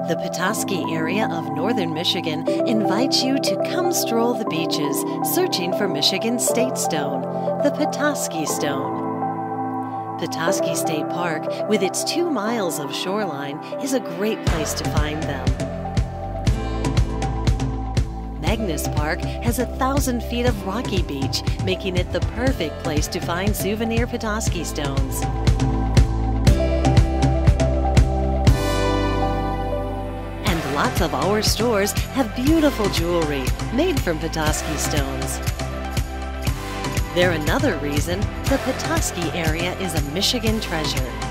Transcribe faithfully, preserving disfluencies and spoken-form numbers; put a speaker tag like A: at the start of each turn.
A: The Petoskey area of northern Michigan invites you to come stroll the beaches, searching for Michigan's state stone, the Petoskey Stone. Petoskey State Park, with its two miles of shoreline, is a great place to find them. Magnus Park has a thousand feet of rocky beach, making it the perfect place to find souvenir Petoskey stones. Lots of our stores have beautiful jewelry made from Petoskey stones. They're another reason the Petoskey area is a Michigan treasure.